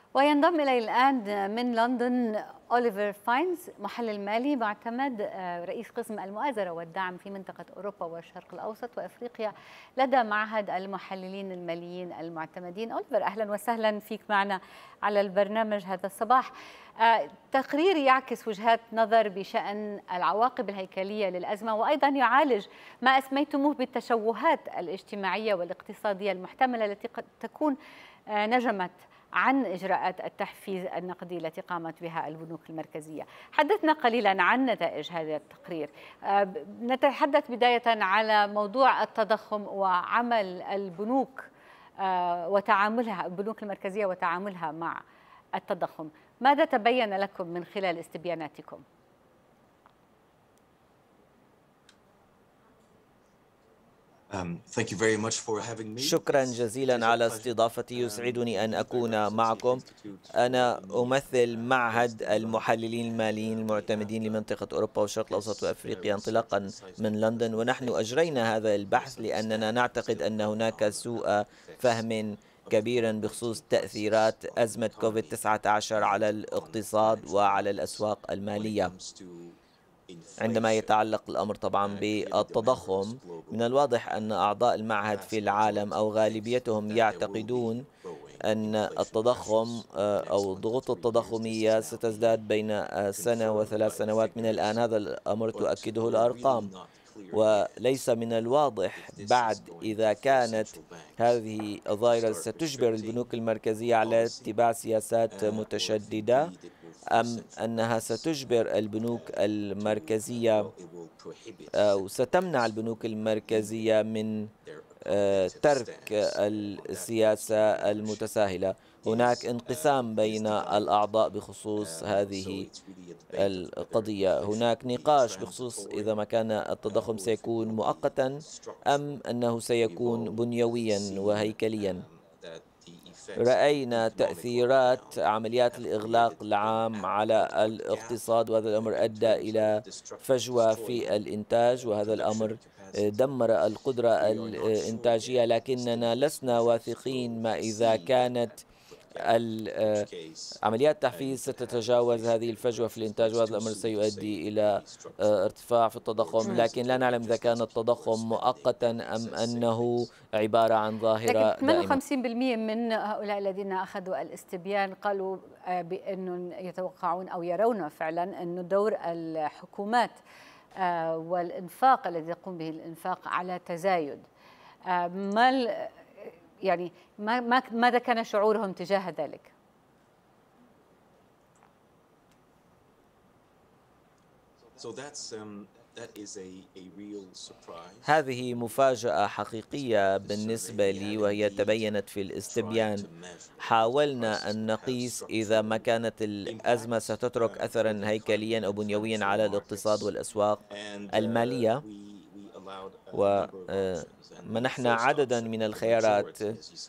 وينضم إلي الآن من لندن أوليفر فاينز، محلل مالي معتمد، رئيس قسم المؤازرة والدعم في منطقة أوروبا والشرق الأوسط وأفريقيا لدى معهد المحللين الماليين المعتمدين. أوليفر، أهلا وسهلا فيك معنا على البرنامج هذا الصباح. تقرير يعكس وجهات نظر بشأن العواقب الهيكلية للأزمة، وأيضا يعالج ما أسميتموه بالتشوهات الاجتماعية والاقتصادية المحتملة التي قد تكون نجمت عن إجراءات التحفيز النقدي التي قامت بها البنوك المركزية. حدثنا قليلا عن نتائج هذا التقرير. نتحدث بداية على موضوع التضخم وعمل البنوك وتعاملها، البنوك المركزية وتعاملها مع التضخم. ماذا تبين لكم من خلال استبياناتكم؟ شكرا جزيلا على استضافتي. يسعدني أن أكون معكم. أنا أمثل معهد المحللين الماليين المعتمدين لمنطقة أوروبا والشرق الأوسط وأفريقيا انطلاقا من لندن، ونحن أجرينا هذا البحث لأننا نعتقد أن هناك سوء فهم كبيرا بخصوص تأثيرات أزمة كوفيد-19 على الاقتصاد وعلى الأسواق المالية. عندما يتعلق الأمر طبعا بالتضخم، من الواضح أن أعضاء المعهد في العالم أو غالبيتهم يعتقدون أن التضخم أو الضغوط التضخمية ستزداد بين سنة وثلاث سنوات من الآن. هذا الأمر تؤكده الأرقام، وليس من الواضح بعد إذا كانت هذه الظاهرة ستجبر البنوك المركزية على اتباع سياسات متشددة، أم أنها ستجبر البنوك المركزية أو ستمنع البنوك المركزية من ترك السياسة المتساهلة. هناك انقسام بين الأعضاء بخصوص هذه القضية. هناك نقاش بخصوص إذا ما كان التضخم سيكون مؤقتا أم أنه سيكون بنيويا وهيكليا. رأينا تأثيرات عمليات الإغلاق العام على الاقتصاد، وهذا الأمر أدى إلى فجوة في الإنتاج، وهذا الأمر دمر القدرة الإنتاجية. لكننا لسنا واثقين ما إذا كانت عمليات التحفيز ستتجاوز هذه الفجوة في الإنتاج، وهذا الأمر سيؤدي إلى ارتفاع في التضخم. لكن لا نعلم إذا كان التضخم مؤقتا أم أنه عبارة عن ظاهرة لكن 58% دائمة. من هؤلاء الذين أخذوا الاستبيان قالوا بأنهم يتوقعون أو يرون فعلا أن دور الحكومات والإنفاق الذي يقوم به الإنفاق على تزايد. يعني ماذا كان شعورهم تجاه ذلك؟ هذه مفاجأة حقيقية بالنسبة لي، وهي تبينت في الاستبيان. حاولنا أن نقيس إذا ما كانت الأزمة ستترك أثرا هيكليا أو بنيويا على الاقتصاد والأسواق المالية، ومنحنا عددا من الخيارات.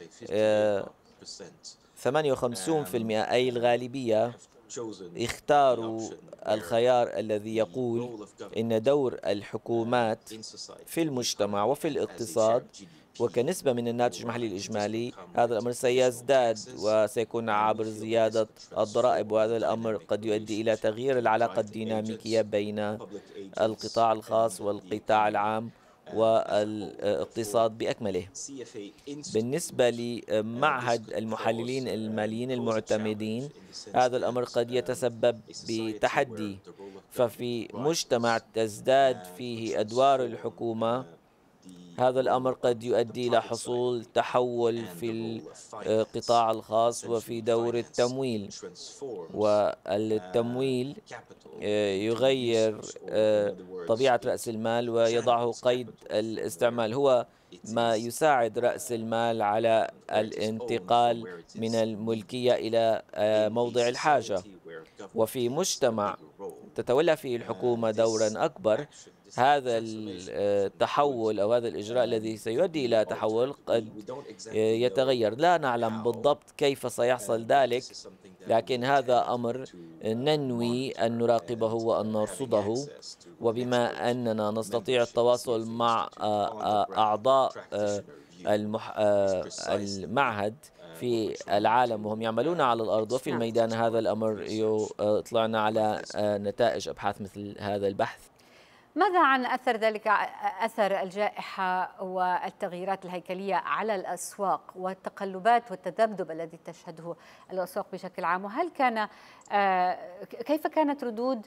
58% أي الغالبية اختاروا الخيار الذي يقول إن دور الحكومات في المجتمع وفي الاقتصاد وكنسبة من الناتج المحلي الإجمالي هذا الأمر سيزداد، وسيكون عبر زيادة الضرائب، وهذا الأمر قد يؤدي إلى تغيير العلاقة الديناميكية بين القطاع الخاص والقطاع العام والاقتصاد بأكمله. بالنسبة لمعهد المحللين الماليين المعتمدين، هذا الأمر قد يتسبب بتحدي. ففي مجتمع تزداد فيه أدوار الحكومة، هذا الأمر قد يؤدي إلى حصول تحول في القطاع الخاص وفي دور التمويل، والتمويل يغير طبيعة رأس المال ويضعه قيد الاستعمال. هو ما يساعد رأس المال على الانتقال من الملكية إلى موضع الحاجة. وفي مجتمع تتولى فيه الحكومة دورا أكبر، هذا التحول أو هذا الإجراء الذي سيؤدي إلى تحول قد يتغير. لا نعلم بالضبط كيف سيحصل ذلك، لكن هذا أمر ننوي أن نراقبه وأن نرصده. وبما أننا نستطيع التواصل مع أعضاء المعهد، في العالم وهم يعملون على الأرض وفي الميدان. هذا الأمر يطلعنا على نتائج أبحاث مثل هذا البحث. ماذا عن أثر الجائحة والتغييرات الهيكلية على الأسواق والتقلبات والتذبذب الذي تشهده الأسواق بشكل عام؟ وهل كيف كانت ردود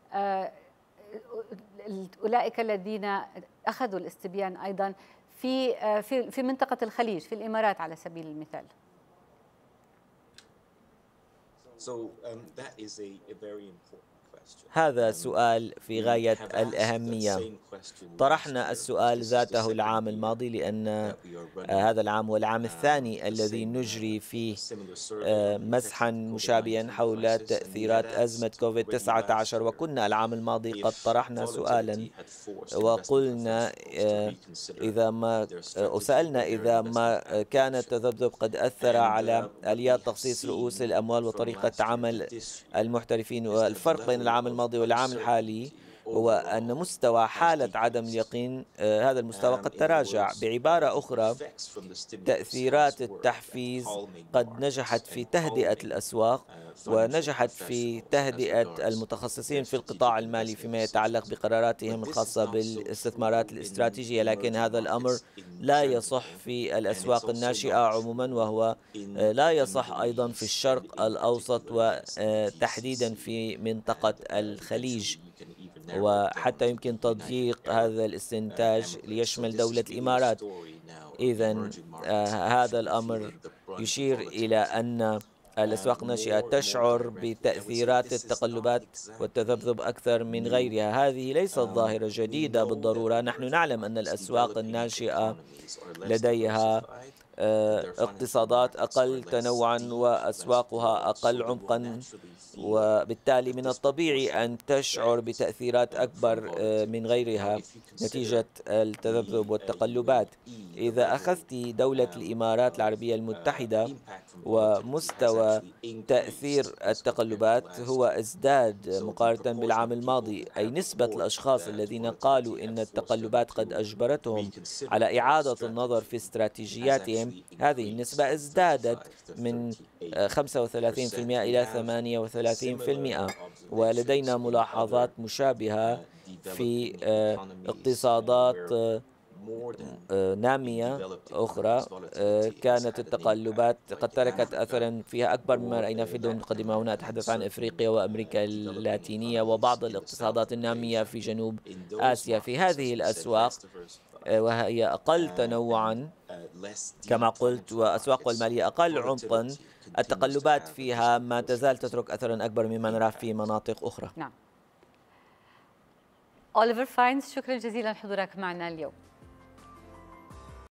أولئك الذين أخذوا الاستبيان أيضا في منطقة الخليج، في الإمارات على سبيل المثال؟ هذا سؤال في غاية الأهمية. طرحنا السؤال ذاته العام الماضي، لأن هذا العام هو العام الثاني الذي نجري فيه مسحا مشابها حول تأثيرات أزمة كوفيد-19، وكنا العام الماضي قد طرحنا سؤالا وقلنا سألنا إذا ما كان التذبذب قد أثر على آليات تخصيص رؤوس الأموال وطريقة عمل المحترفين. والفرق بين العام الماضي والعام الحالي هو أن مستوى حالة عدم اليقين هذا المستوى قد تراجع. بعبارة أخرى، تأثيرات التحفيز قد نجحت في تهدئة الأسواق ونجحت في تهدئة المتخصصين في القطاع المالي فيما يتعلق بقراراتهم الخاصة بالاستثمارات الاستراتيجية، لكن هذا الأمر لا يصح في الأسواق الناشئة عموما، وهو لا يصح أيضا في الشرق الأوسط وتحديدا في منطقة الخليج. وحتى يمكن تضييق هذا الاستنتاج ليشمل دولة الإمارات. إذن هذا الأمر يشير إلى أن الأسواق الناشئة تشعر بتأثيرات التقلبات والتذبذب أكثر من غيرها. هذه ليست ظاهرة جديدة بالضرورة. نحن نعلم أن الأسواق الناشئة لديها اقتصادات أقل تنوعا وأسواقها أقل عمقا، وبالتالي من الطبيعي أن تشعر بتأثيرات أكبر من غيرها نتيجة التذبذب والتقلبات. إذا أخذت دولة الإمارات العربية المتحدة، ومستوى تأثير التقلبات هو ازداد مقارنة بالعام الماضي، أي نسبة الأشخاص الذين قالوا إن التقلبات قد أجبرتهم على إعادة النظر في استراتيجياتهم، هذه النسبة ازدادت من 35% إلى 38%. ولدينا ملاحظات مشابهة في اقتصادات نامية أخرى كانت التقلبات قد تركت أثرا فيها أكبر مما رأينا في الدول القديمة. هنا أتحدث عن إفريقيا وأمريكا اللاتينية وبعض الاقتصادات النامية في جنوب آسيا. في هذه الأسواق وهي أقل تنوعا كما قلت، وأسواق المالية أقل عمقا، التقلبات فيها ما تزال تترك أثرا أكبر مما نراه في مناطق أخرى. نعم. أوليفر فاينز، شكرا جزيلا لحضورك معنا اليوم.